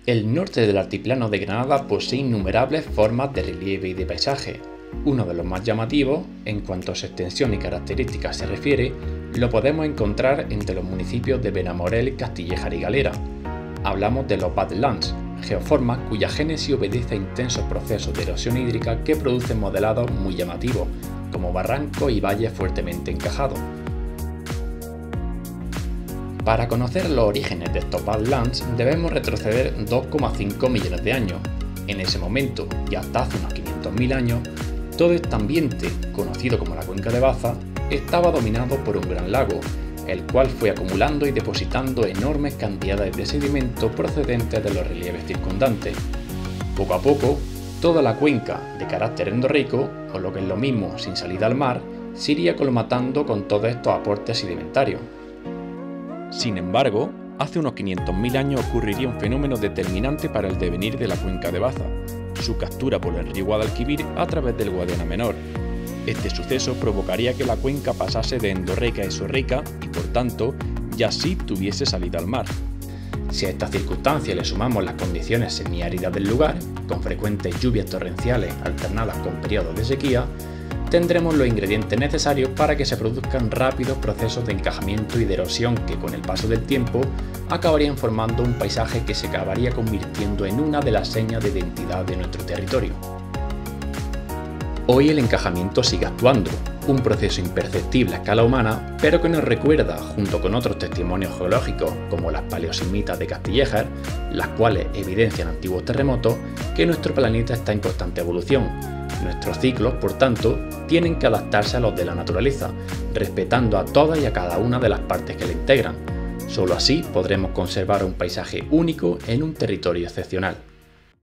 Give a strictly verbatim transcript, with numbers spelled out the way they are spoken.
El norte del altiplano de Granada posee innumerables formas de relieve y de paisaje. Uno de los más llamativos, en cuanto a su extensión y características se refiere, lo podemos encontrar entre los municipios de Benamorel, Castillejar y Galera. Hablamos de los Badlands, geoformas cuya génesis obedece a intensos procesos de erosión hídrica que producen modelados muy llamativos, como barrancos y valles fuertemente encajados. Para conocer los orígenes de estos Badlands debemos retroceder dos coma cinco millones de años. En ese momento, y hasta hace unos quinientos mil años, todo este ambiente, conocido como la Cuenca de Baza, estaba dominado por un gran lago, el cual fue acumulando y depositando enormes cantidades de sedimento procedentes de los relieves circundantes. Poco a poco, toda la cuenca, de carácter endorreico, o lo que es lo mismo sin salida al mar, se iría colmatando con todos estos aportes sedimentarios. Sin embargo, hace unos quinientos mil años ocurriría un fenómeno determinante para el devenir de la Cuenca de Baza, su captura por el río Guadalquivir a través del Guadiana Menor. Este suceso provocaría que la cuenca pasase de endorreica a exorreica y, por tanto, ya sí tuviese salida al mar. Si a estas circunstancias le sumamos las condiciones semiáridas del lugar, con frecuentes lluvias torrenciales alternadas con periodos de sequía, tendremos los ingredientes necesarios para que se produzcan rápidos procesos de encajamiento y de erosión que, con el paso del tiempo, acabarían formando un paisaje que se acabaría convirtiendo en una de las señas de identidad de nuestro territorio. Hoy el encajamiento sigue actuando, un proceso imperceptible a escala humana, pero que nos recuerda, junto con otros testimonios geológicos como las paleosismitas de Castillejar, las cuales evidencian antiguos terremotos, que nuestro planeta está en constante evolución. Nuestros ciclos, por tanto, tienen que adaptarse a los de la naturaleza, respetando a todas y a cada una de las partes que la integran. Solo así podremos conservar un paisaje único en un territorio excepcional.